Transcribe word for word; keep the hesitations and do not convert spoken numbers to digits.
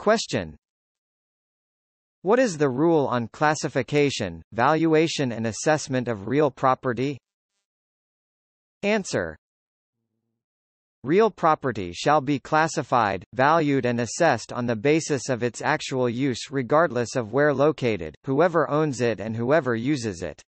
Question. What is the rule on classification, valuation and assessment of real property? Answer. Real property shall be classified, valued and assessed on the basis of its actual use regardless of where located, whoever owns it and whoever uses it.